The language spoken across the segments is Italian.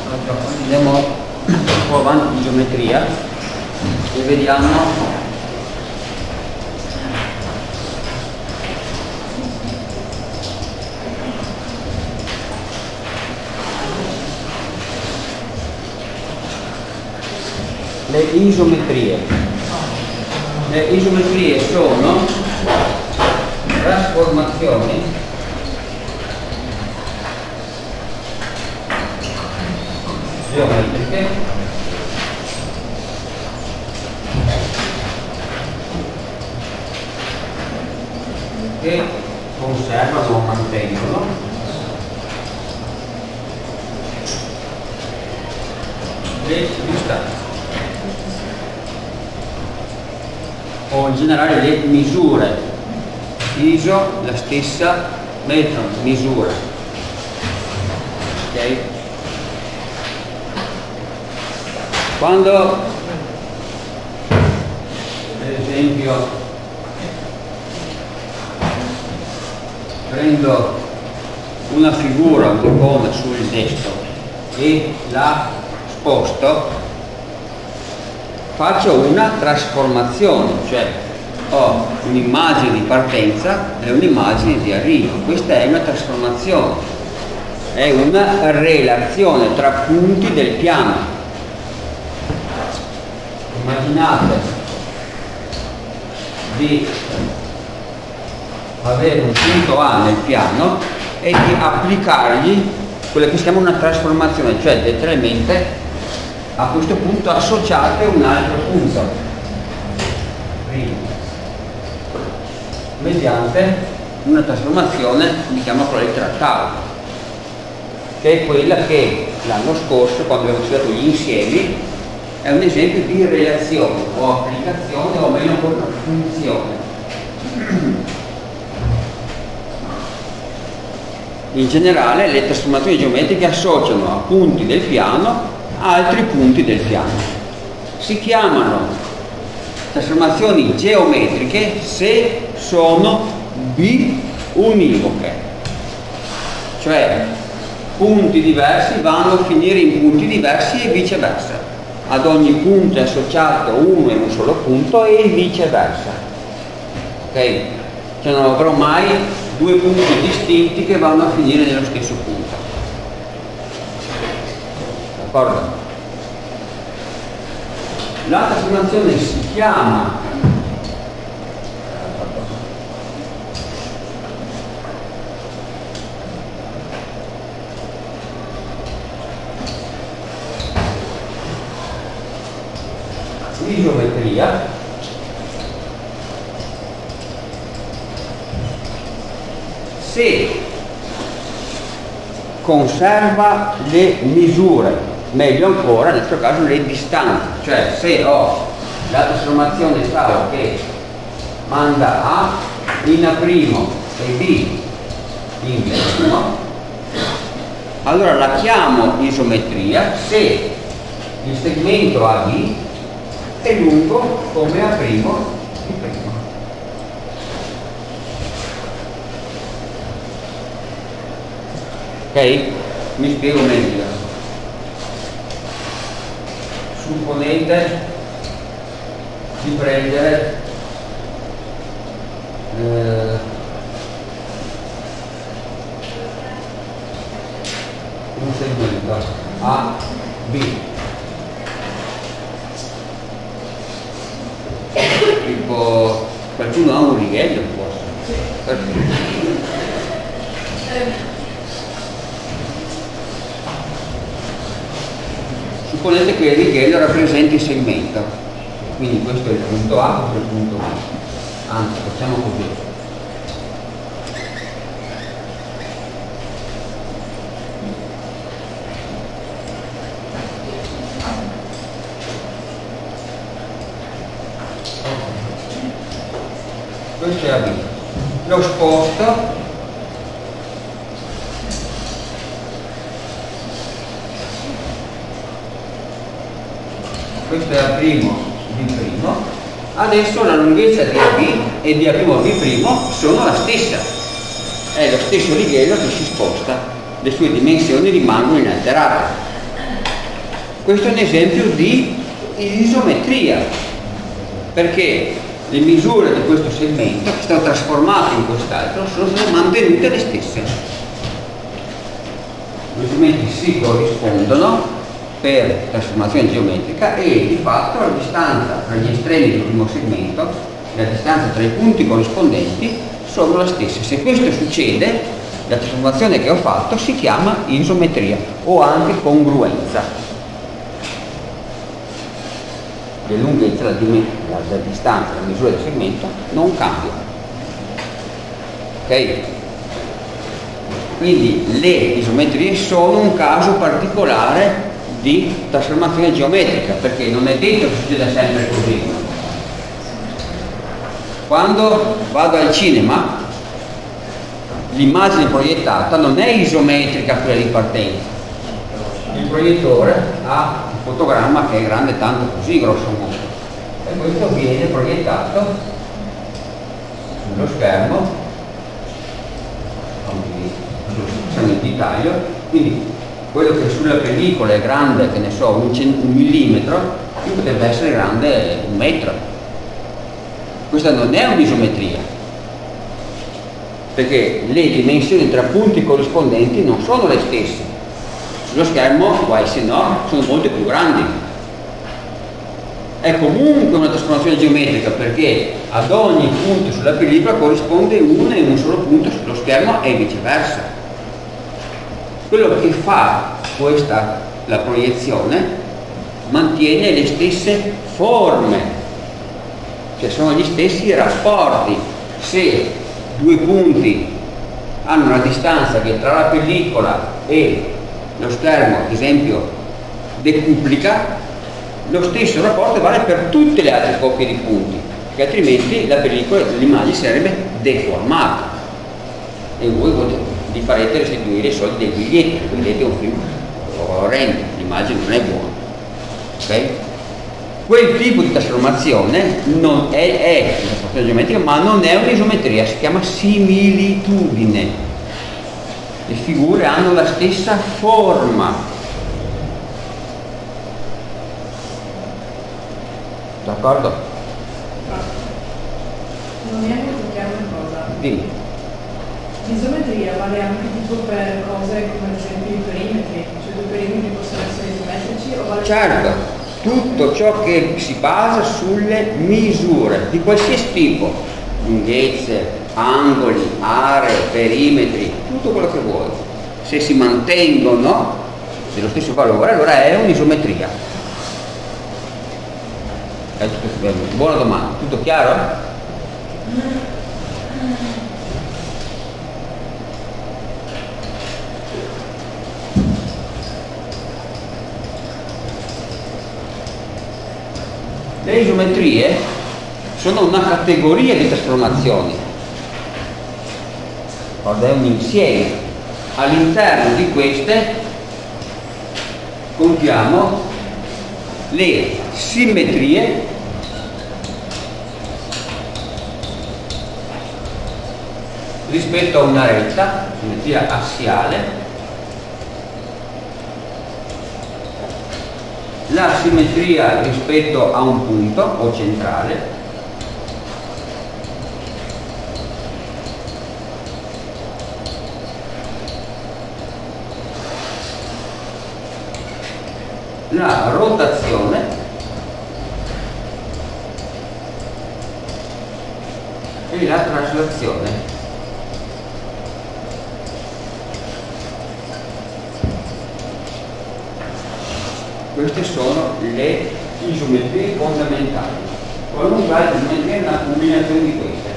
Andiamo un po' avanti in geometria e vediamo le isometrie. Le isometrie sono trasformazioni geometriche che conservano o mantengono le distanze o in generale le misure. Iso, la stessa, metro, misura. Ok? Quando per esempio prendo una figura, un'icona sul destro e la sposto, faccio una trasformazione, cioè ho un'immagine di partenza e un'immagine di arrivo. Questa è una trasformazione, è una relazione tra punti del piano. Immaginate di avere un punto A nel piano e di applicargli quella che si chiama una trasformazione, cioè letteralmente a questo punto associate un altro punto mediante una trasformazione che si chiama con la lettera tau, che è quella che l'anno scorso, quando abbiamo studiato gli insiemi, è un esempio di relazione o applicazione o meno con una funzione. In generale le trasformazioni geometriche associano a punti del piano altri punti del piano. Si chiamano trasformazioni geometriche se sono biunivoche, cioè punti diversi vanno a finire in punti diversi e viceversa. Ad ogni punto è associato uno e un solo punto e viceversa. Ok? Cioè non avrò mai due punti distinti che vanno a finire nello stesso punto. D'accordo? La trasformazione si chiama isometria se conserva le misure, meglio ancora nel nostro caso le distanze, cioè se ho la trasformazione tau che manda A in A' e B in B', allora la chiamo isometria se il segmento AB è lungo come A' di prima. Ok? Mi spiego meglio. Supponete di prendere un segmento A, B, tipo qualcuno ha un righello forse? Perfetto. Supponete che il righello rappresenti il segmento, quindi questo è il punto A, questo è il punto B. Anzi, facciamo così. Questo è A B. Lo sposto questo è A' B', adesso la lunghezza di AB e di A' B' sono la stessa, è lo stesso righello che si sposta, le sue dimensioni rimangono inalterate. Questo è un esempio di isometria, perché le misure di questo segmento che sono trasformate in quest'altro sono state mantenute le stesse. Gli segmenti si corrispondono per trasformazione geometrica e di fatto la distanza tra gli estremi del primo segmento e la distanza tra i punti corrispondenti sono la stessa. Se questo succede, la trasformazione che ho fatto si chiama isometria o anche congruenza. La lunghezza, la distanza, la misura del segmento non cambia. Ok? Quindi le isometrie sono un caso particolare di trasformazione geometrica, perché non è detto che succeda sempre così. Quando vado al cinema, l'immagine proiettata non è isometrica quella di partenza. Il proiettore ha un fotogramma che è grande tanto così, grosso modo, e questo viene proiettato sullo schermo, siamo in dettaglio, quindi quello che sulla pellicola è grande, che ne so, un millimetro, potrebbe essere grande 1 metro. Questa non è un'isometria, perché le dimensioni tra punti corrispondenti non sono le stesse. Sullo schermo, guai se no, sono molto più grandi. È comunque una trasformazione geometrica, perché ad ogni punto sulla pellicola corrisponde uno e un solo punto sullo schermo e viceversa. Quello che fa la proiezione mantiene le stesse forme, cioè sono gli stessi rapporti. Se due punti hanno una distanza che tra la pellicola e lo schermo, ad esempio, decuplica, lo stesso rapporto vale per tutte le altre coppie di punti, perché altrimenti la pellicola, l'immagine sarebbe deformata e voi vi farete restituire i soldi dei biglietti, perché vedete un film orrendo, l'immagine non è buona. Okay? Quel tipo di trasformazione non è una trasformazione geometrica, ma non è un'isometria, si chiama similitudine. Le figure hanno la stessa forma. D'accordo? Non mi è molto chiaro una cosa. Dimmi. L'isometria vale anche tipo per cose come ad esempio i perimetri, cioè due perimetri possono essere isometrici o vale? Certo, tutto ciò che si basa sulle misure di qualsiasi tipo, lunghezze, angoli, aree, perimetri, tutto quello che vuoi. Se si mantengono dello stesso valore, allora è un'isometria. Buona domanda, tutto chiaro? Le isometrie sono una categoria di trasformazioni, è un insieme. All'interno di queste contiamo le simmetrie rispetto a una retta, simmetria assiale, la simmetria rispetto a un punto o centrale, la rotazione e la traslazione. Queste sono le isometrie fondamentali. Qualunque altra isometria è una combinazione di queste.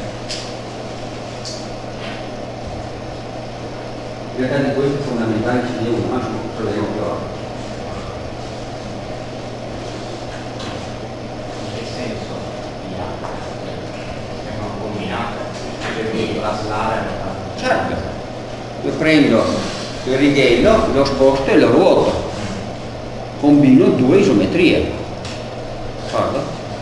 In realtà di queste fondamentali ce n'è una, ma lo vedremo più ora. Certo, io prendo il righello, lo sposto e lo ruoto, combino due isometrie, d'accordo?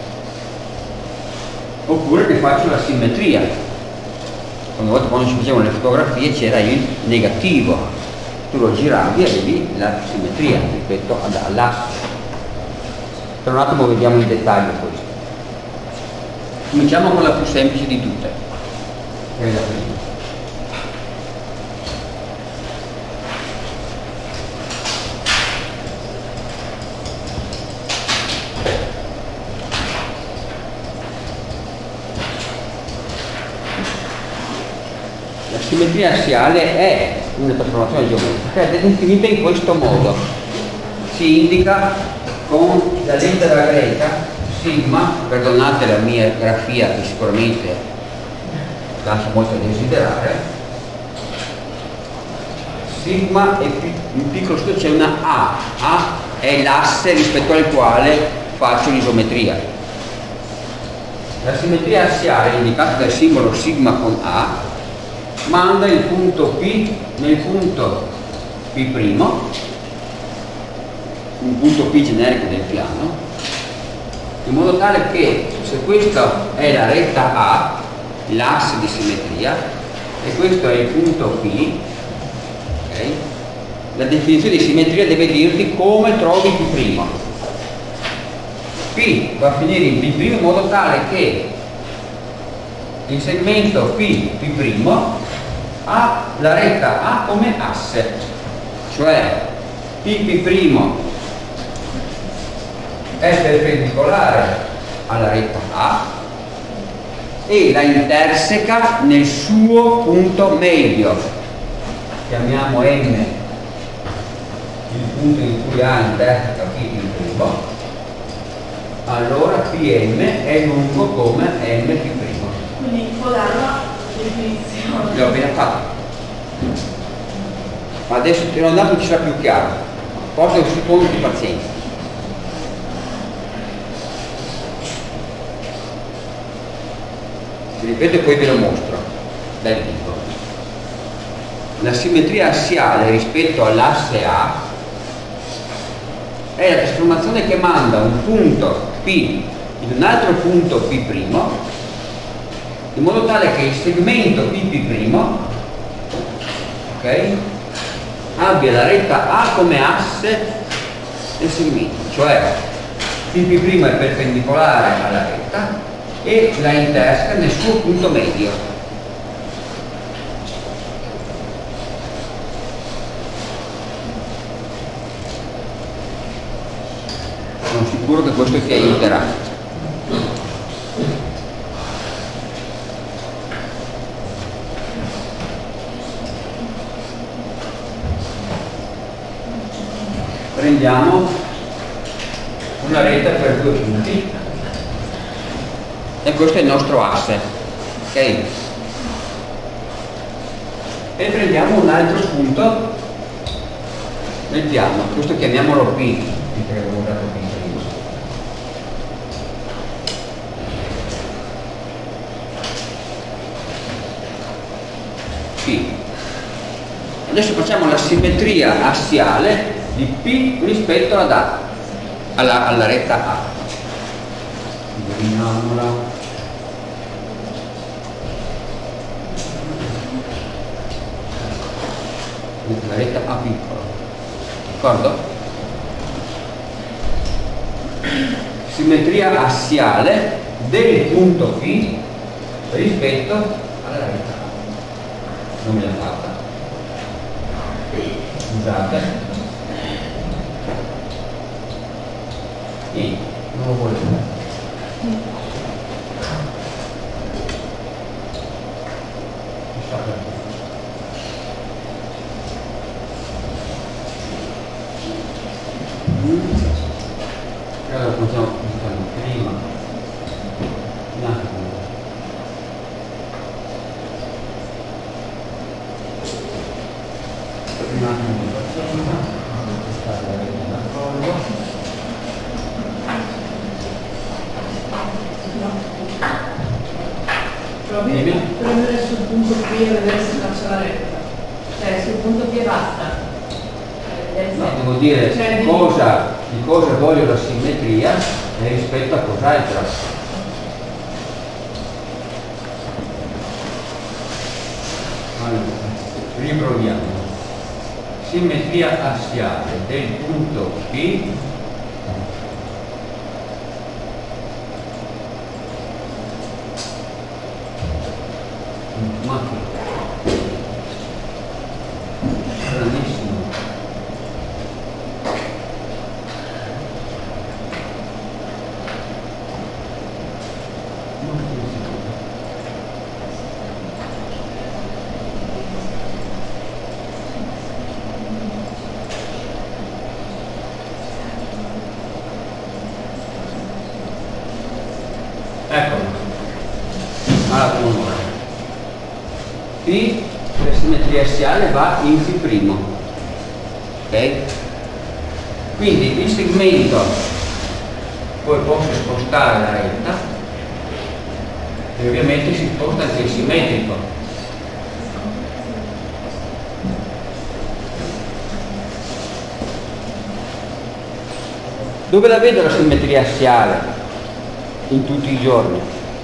Oppure ne faccio la simmetria. Una volta quando ci facevano le fotografie c'era il negativo, tu lo giravi e avevi la simmetria rispetto all'asse. Tra un attimo vediamo in dettaglio questo. Cominciamo con la più semplice di tutte, che è la prima. La simmetria assiale è una trasformazione geometrica ed è definita in questo modo. Si indica con la lettera greca sigma, perdonate la mia grafia che sicuramente lascia molto a desiderare, sigma e in piccolo studio c'è una A è l'asse rispetto al quale faccio l'isometria. La simmetria assiale indicata dal simbolo sigma con A manda il punto P nel punto P', un punto P generico del piano, in modo tale che se questa è la retta A, l'asse di simmetria, e questo è il punto P, okay, la definizione di simmetria deve dirti come trovi P'. P va a finire in P' in modo tale che il segmento P' ha la retta A come asse, cioè P' è perpendicolare alla retta A e la interseca nel suo punto medio, chiamiamo M il punto in cui A interseca P', allora PM è lungo come M'. Quindi la definizione. L'ho appena fatto. Ma adesso te andato ci sarà più chiaro. Porto un secondo di pazienza. Vi ripeto e poi ve lo mostro dal libro. La simmetria assiale rispetto all'asse A è la trasformazione che manda un punto P in un altro punto P', in modo tale che il segmento P', okay, abbia la retta A come asse del segmento, cioè P' è perpendicolare alla retta e la interseca nel suo punto medio. Sono sicuro che questo ti aiuterà. Prendiamo una retta per 2 punti e questo è il nostro asse, ok? E prendiamo un altro punto nel piano, questo chiamiamolo P, perché avevo dato P prima. P. Adesso facciamo la simmetria assiale di P rispetto ad A, alla retta A. Indoviniamola. La retta A piccola, d'accordo? Simmetria assiale del punto P rispetto alla retta A. Non me l'ha fatta. Scusate. Non lo volevo. Allora possiamo fare prima un attimo. Un attimo di pazienza. Prendere sul punto P e vedere se faccia la retta, cioè sul punto P e basta. No, devo dire di cosa voglio la simmetria e rispetto a cos'altro. Allora, riproviamo. Simmetria assiale del punto P P, la simmetria assiale va in P'. Ok? Quindi il segmento poi posso spostare la retta e ovviamente si sposta anche il simmetrico. Dove la vedo la simmetria assiale in tutti i giorni?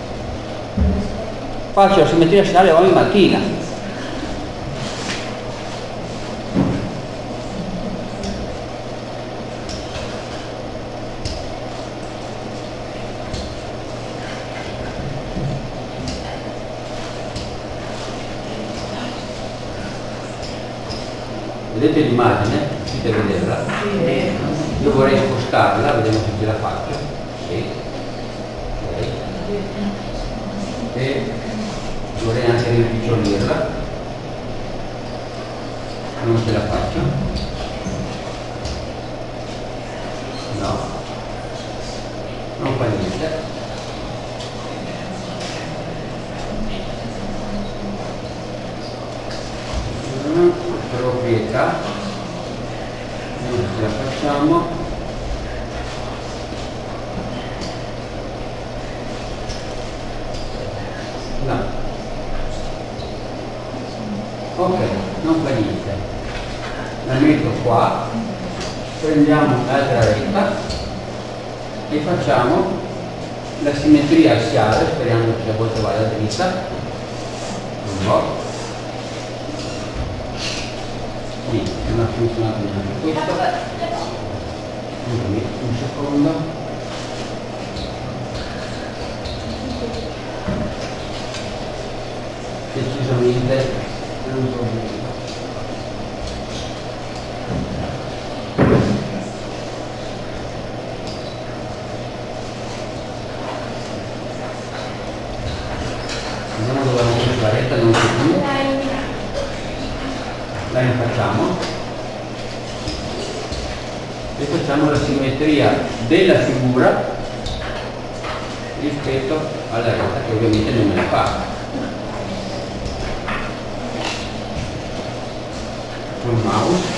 Faccio la simmetria assiale ogni mattina. Vedete l'immagine? Riuscite a vederla? Io vorrei spostarla, vediamo se ce la faccio. Sì. Okay. E vorrei anche rimpicciolirla. Non ce la faccio. No. Non fa niente. Proprietà, non ce la facciamo. No. Ok, non fa niente. La metto qua, prendiamo l'altra retta e facciamo la simmetria assiale, speriamo che a volte vada dritta. Un po'. Sì, non ha funzionato neanche questo. Un secondo. Decisamente non so bene. Vediamo dove abbiamo messo la retta, non c'è più. La rifacciamo e facciamo la simmetria della figura rispetto alla retta, che ovviamente non me la fa. Con mouse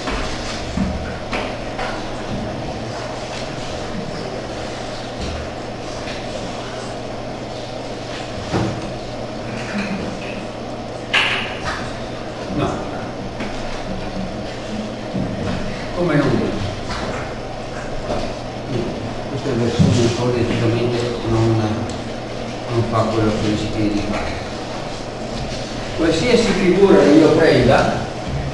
no, come non vedo. Questa versione poi decisamente non fa quello che si chiede di fare. Qualsiasi figura io prenda,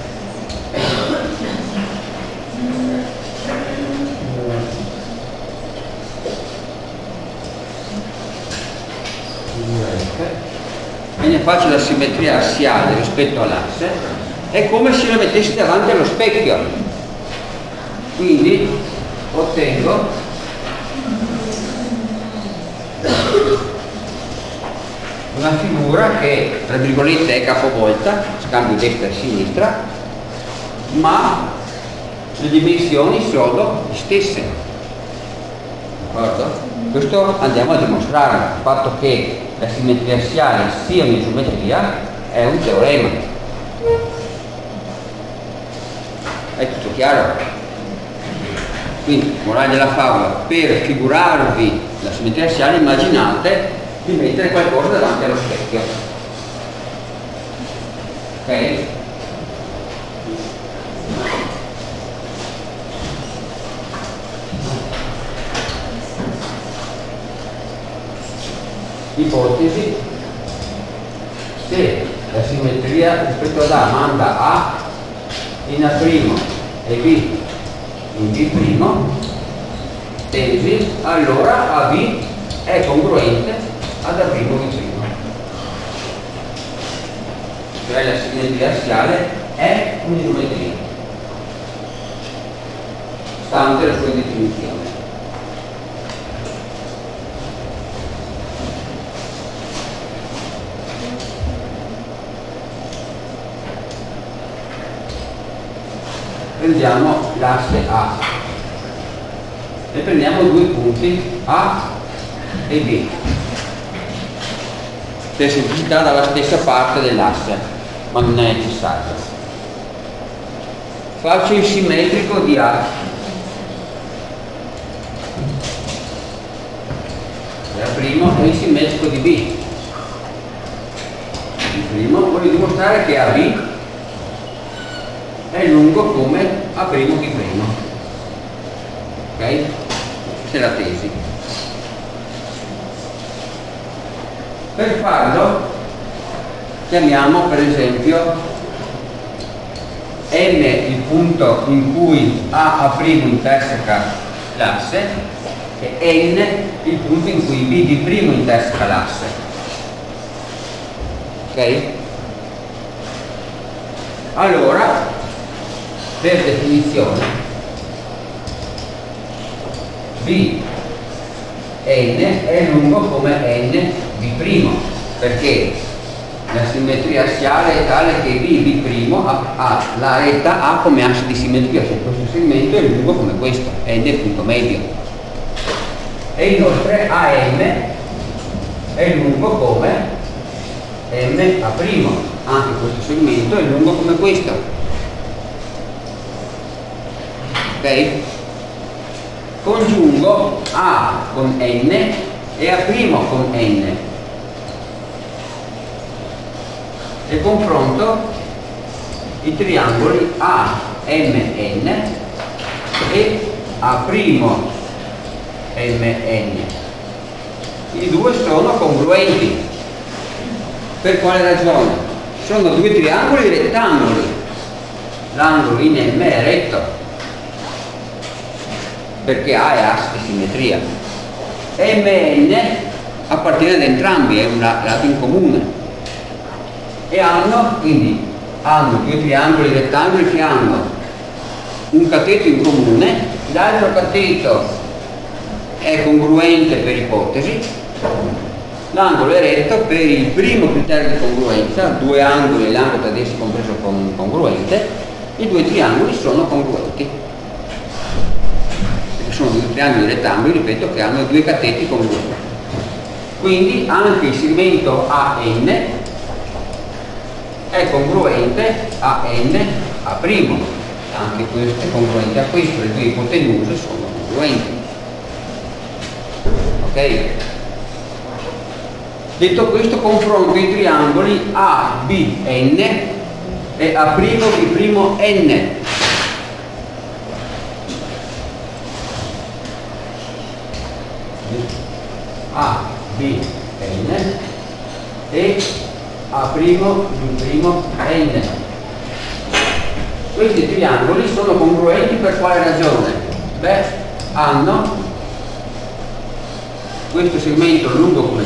e ne faccio la simmetria assiale rispetto all'asse, è come se lo mettessi davanti allo specchio. Quindi ottengo una figura che tra virgolette è capovolta, scambio destra e sinistra, ma le dimensioni sono le stesse. D'accordo? Questo andiamo a dimostrare. Il fatto che la simmetria assiale sia un'isometria è un teorema. È tutto chiaro? Quindi, morale della favola, per figurarvi la simmetria assiale immaginate di mettere qualcosa davanti allo specchio. Ok? Ipotesi: se la simmetria rispetto ad A manda A in A' e B in B', tesi, allora AB è congruente ad A', B'. Cioè la simmetria assiale è un'isometria, stante la sua definizione. Prendiamo l'asse A e prendiamo due punti A e B. l'esentricità dalla stessa parte dell'asse, ma non è necessario. Faccio il simmetrico di A. Il primo è il simmetrico di B. Il primo voglio dimostrare che AB è lungo come A' B'. Ok? Questa è la tesi. Per farlo chiamiamo per esempio n il punto in cui A' interseca l'asse e n il punto in cui B' interseca l'asse. Ok? Allora, per definizione, Bn è lungo come n B', perché la simmetria assiale è tale che B' ha la retta A come asse di simmetria, cioè questo segmento è lungo come questo, n è il punto medio. E inoltre AM è lungo come MA', anche questo segmento è lungo come questo. Ok? Congiungo A con N e A' con N e confronto i triangoli AMN e A'MN. I due sono congruenti. Per quale ragione? Sono due triangoli rettangoli. L'angolo in M è retto perché A è asse di simmetria. MN appartiene ad entrambi, è un lato in comune. E quindi hanno due triangoli rettangoli che hanno un cateto in comune, l'altro cateto è congruente per ipotesi, l'angolo è retto per il primo criterio di congruenza, due angoli e l'angolo tra di essi compreso congruente, i due triangoli sono congruenti. Perché sono due triangoli rettangoli, ripeto, che hanno due cateti congruenti. Quindi anche il segmento AN è congruente a N A', anche questo è congruente a questo, le due ipotenuse sono congruenti. Ok? Detto questo, confronto i triangoli ABN e A'B'N. ABN e A'B'N. Questi triangoli sono congruenti per quale ragione? Beh, hanno questo segmento lungo come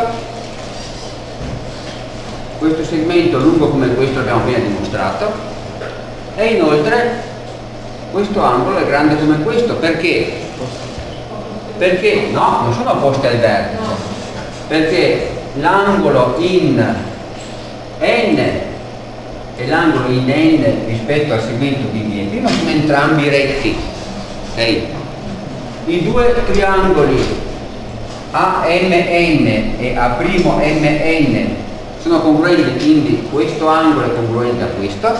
questo segmento lungo come questo abbiamo appena dimostrato, e inoltre questo angolo è grande come questo. Perché? Perché no, non sono opposti al vertice, perché l'angolo in N e l'angolo in N rispetto al segmento BB' sono entrambi retti. Okay? I due triangoli AMN e A'MN sono congruenti, quindi questo angolo è congruente a questo,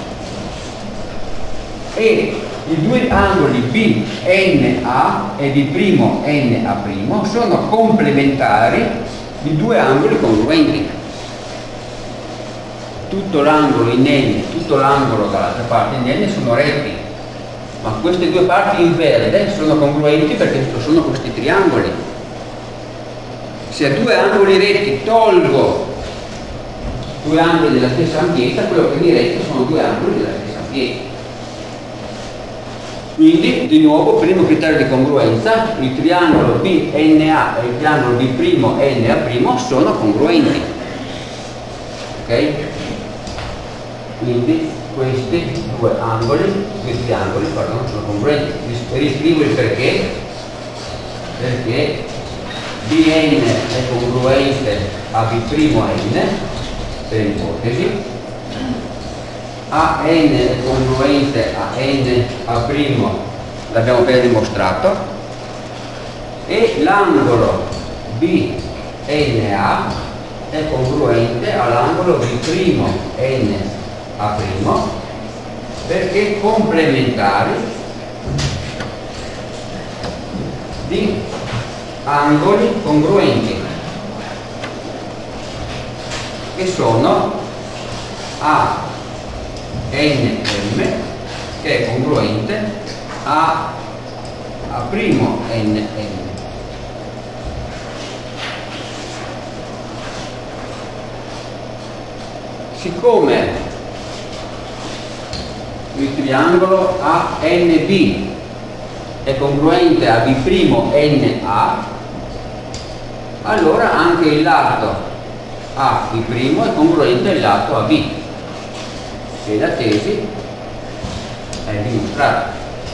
e i due angoli BNA e B'NA' sono complementari di due angoli congruenti. Tutto l'angolo in N, tutto l'angolo dall'altra parte in N sono retti, ma queste due parti in verde sono congruenti perché sono questi triangoli. Se a due angoli retti tolgo due angoli della stessa ampiezza, quello che mi resta sono due angoli della stessa ampiezza. Quindi, di nuovo, primo criterio di congruenza, il triangolo BNA e il triangolo B'NA' sono congruenti. Ok? Quindi questi due triangoli, sono congruenti. Riscrivo il perché. Perché Bn è congruente a B'N per ipotesi, AN è congruente a N A', l'abbiamo appena dimostrato, e l'angolo BNA è congruente all'angolo B'NA' perché complementari di angoli congruenti che sono ANM, che è congruente a A'NM. Siccome il triangolo ANB è congruente a B'NA, allora anche il lato AB è congruente al lato AB, e la tesi è dimostrata.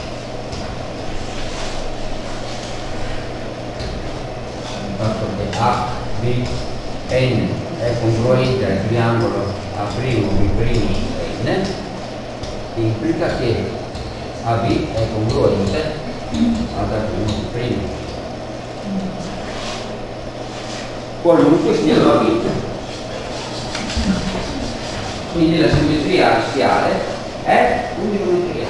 Il fatto che ABN è congruente al triangolo A'B'N implica che AB è congruente ad A'B', qualunque sia la B. Quindi la simmetria assiale è unigeometria.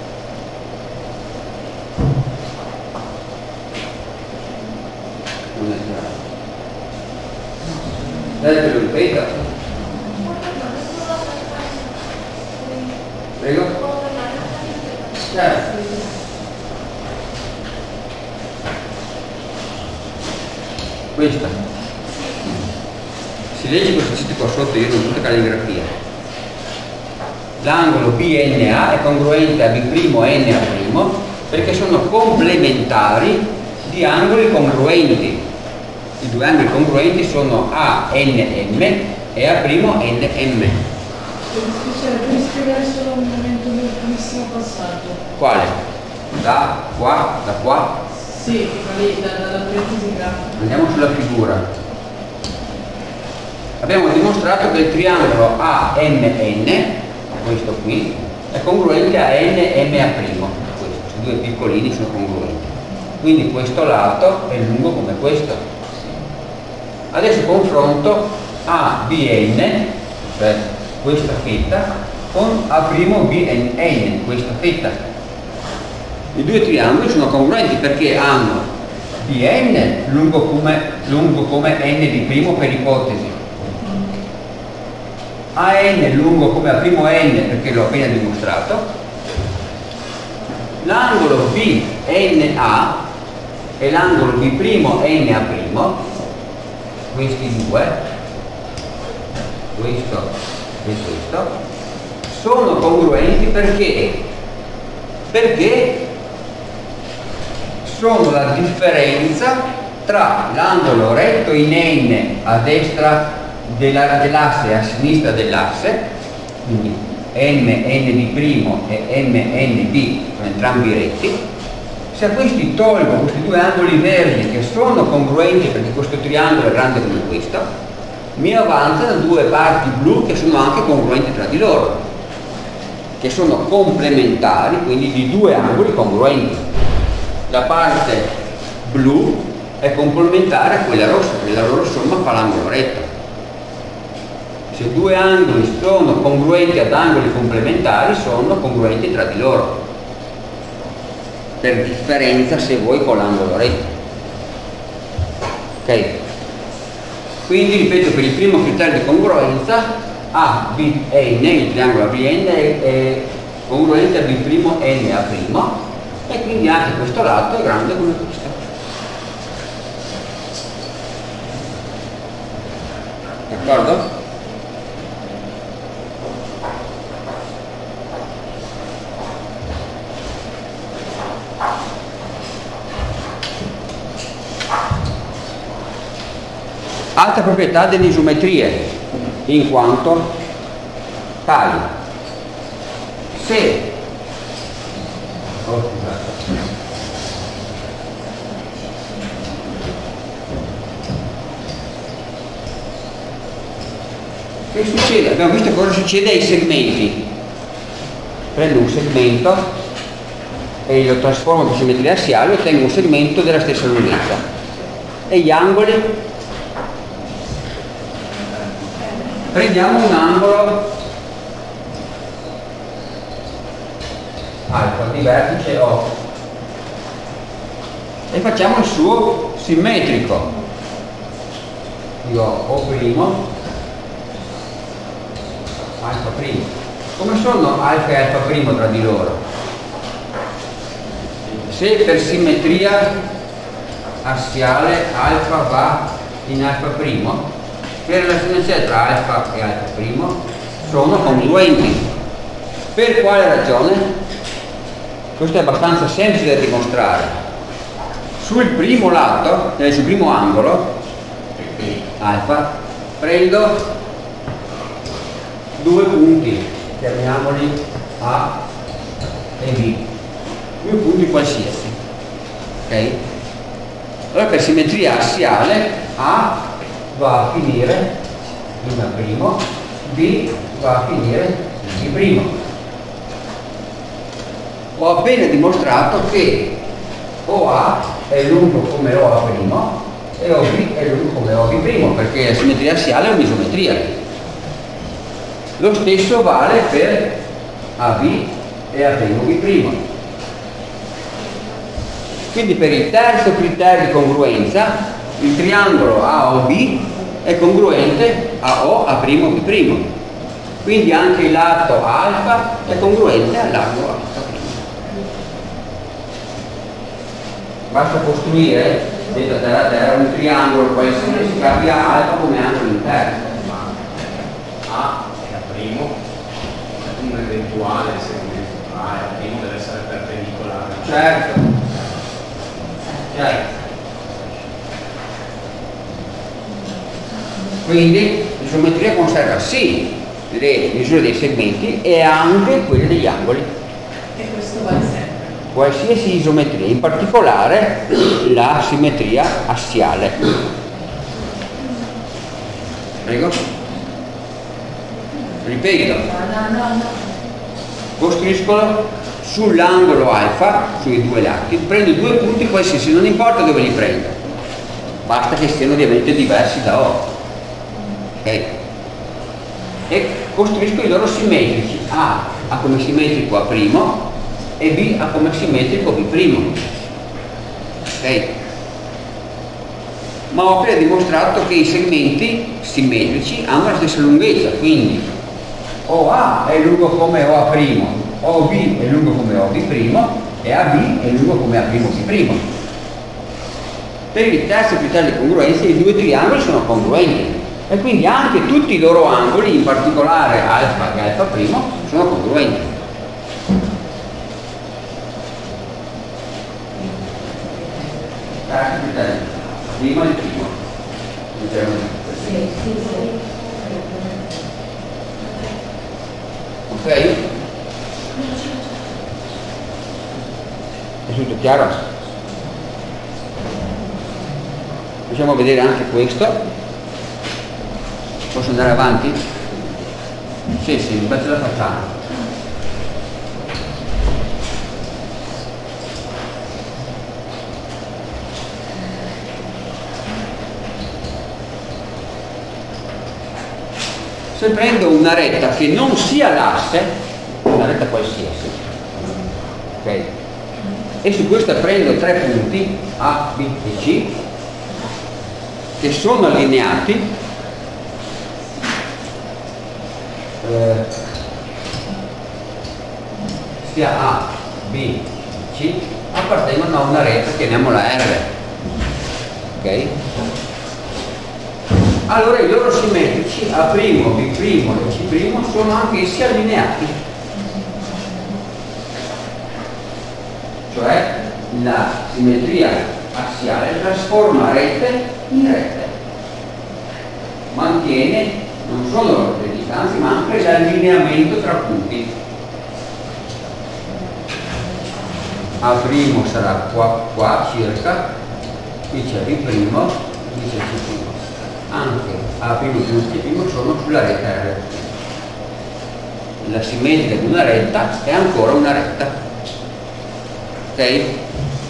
Non è chiaro. Dai che lo ripeta. Prego. Certo. Questa. Si legge questo cito qua sotto, io non tutta calligrafia. L'angolo BNA è congruente a B'NA' perché sono complementari di angoli congruenti. I due angoli congruenti sono ANM e A'NM. Devi spiegare solo un momento del primissimo passaggio. Quale? Da qua, da qua? Sì, dalla parentesi grafica. Andiamo sulla figura. Abbiamo dimostrato che il triangolo ANN, questo qui, è congruente a NMA'. Questi due piccolini sono congruenti. Quindi questo lato è lungo come questo. Adesso confronto ABN, cioè questa fetta, con A'BN, questa fetta. I due triangoli sono congruenti perché hanno BN lungo come NB' per ipotesi, AN lungo come A'N perché l'ho appena dimostrato. L'angolo BNA e l'angolo B'NA', questi due, questo e questo, sono congruenti perché sono la differenza tra l'angolo retto in N a destra dell'asse e a sinistra dell'asse, quindi MNB' e MNB sono entrambi retti. Se a questi tolgo questi due angoli verdi che sono congruenti perché questo triangolo è grande come questo, mi avanzano due parti blu che sono anche congruenti tra di loro, che sono complementari, quindi di due angoli congruenti. La parte blu è complementare a quella rossa, perché la loro somma fa l'angolo retto. Se due angoli sono congruenti ad angoli complementari, sono congruenti tra di loro, per differenza se vuoi con l'angolo retto. Ok? Quindi ripeto, per il primo criterio di congruenza ABN, il triangolo ABN è congruente a B'NA', e quindi anche questo lato è grande come questo. D'accordo? Altra proprietà delle isometrie, in quanto tali. Se che succede? Abbiamo visto cosa succede ai segmenti. Prendo un segmento e lo trasformo in simmetria assiale e ottengo un segmento della stessa lunghezza. E gli angoli prendiamo un angolo alfa di vertice O e facciamo il suo simmetrico. Io ho primo, alfa primo. Come sono alfa e alfa primo tra di loro? Se per simmetria assiale alfa va in alfa primo, le relazioni c'è tra alfa e alfa primo sono congruenti. Per quale ragione? Questo è abbastanza semplice da dimostrare. Sul primo lato, sul primo angolo alfa, prendo due punti, chiamiamoli A e B, due punti qualsiasi, ok? Allora per simmetria assiale A va a finire in A', B va a finire in B'. Ho appena dimostrato che OA è lungo come OA' e OB è lungo come OB', perché la simmetria assiale è un'isometria. Lo stesso vale per AB e AB'. Quindi per il terzo criterio di congruenza il triangolo AOB è congruente a O, A', B'. Quindi anche il lato alfa è congruente all'angolo alfa'. Basta costruire da un triangolo qualsiasi che abbia alfa come angolo interno. A è A', un eventuale segmento A e A' deve essere perpendicolare. Certo. Quindi l'isometria conserva sì le misure dei segmenti e anche quelle degli angoli. E questo vale sempre. Qualsiasi isometria, in particolare la simmetria assiale. Prego. Ripeto. No. Costruiscono sull'angolo alfa, sui due lati, prendo due punti qualsiasi, non importa dove li prendo, basta che siano ovviamente diversi da O. Ok? E costruisco i loro simmetrici. A ha come simmetrico A' e B ha come simmetrico B'. Ok? Ma ho appena dimostrato che i segmenti simmetrici hanno la stessa lunghezza, quindi OA è lungo come OA', OB è lungo come OB' e AB è lungo come A'B'. Per il terzo criterio di congruenza i due triangoli sono congruenti e quindi anche tutti i loro angoli, in particolare alfa e alfa', sono congruenti. Terzo criterio, prima il primo. Ok? È tutto chiaro? Possiamo vedere anche questo. Posso andare avanti? Sì, beh, ce la facciamo. Se prendo una retta che non sia l'asse, una retta qualsiasi, ok? E su questa prendo tre punti A, B e C che sono allineati, sia A, B, C appartengono a una retta, chiamiamola R, ok? Allora i loro simmetrici A', B' e C' sono anch'essi allineati, cioè la simmetria assiale trasforma rette in rette, mantiene non solo le distanze ma anche l'allineamento tra punti. A' sarà qua circa, qui c'è B', qui c'è C'. Anche A' più C' sono sulla retta R. La simmetria di una retta è ancora una retta. Ok?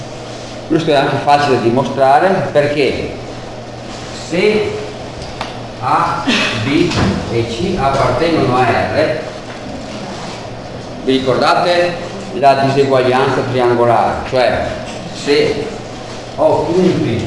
Questo è anche facile da dimostrare perché se A, B e C appartengono a R. Vi ricordate la diseguaglianza triangolare? Cioè, se ho punti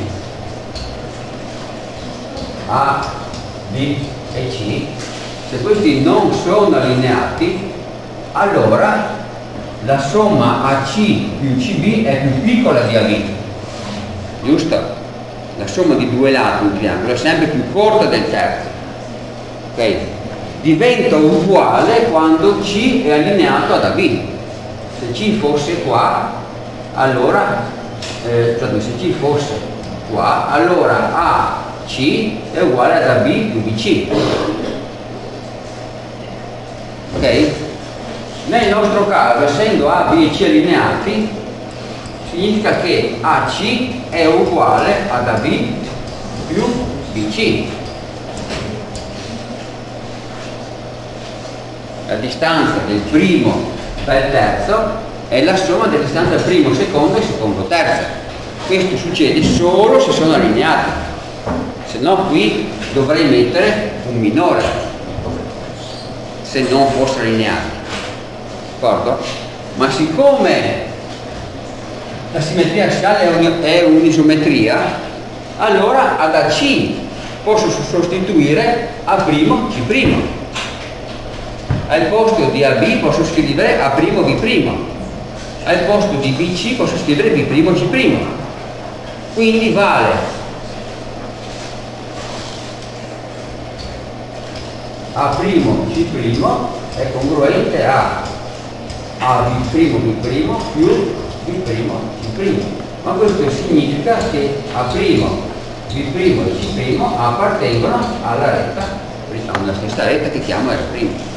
A, B e C, se questi non sono allineati, allora la somma AC più CB è più piccola di AB, giusto? La somma di due lati un triangolo è sempre più corta del terzo, ok? Diventa uguale quando C è allineato ad AB. Se C fosse qua, allora se C fosse qua, allora AC è uguale ad AB più BC, ok? Nel nostro caso, essendo A, B e C allineati, significa che AC è uguale ad AB più BC. La distanza del primo dal terzo è la somma della distanza del primo secondo e secondo terzo. Questo succede solo se sono allineati, se no qui dovrei mettere un minore se non fossero allineati. D'accordo? Ma siccome la simmetria assiale è un'isometria, allora ad AC posso sostituire A', C'. Al posto di AB posso scrivere A', B'. Al posto di BC posso scrivere B', C'. Quindi vale A', C' è congruente a B', B' più B', C'. Ma questo significa che A', B' e C' appartengono alla retta, diciamo la stessa retta che chiamo R'.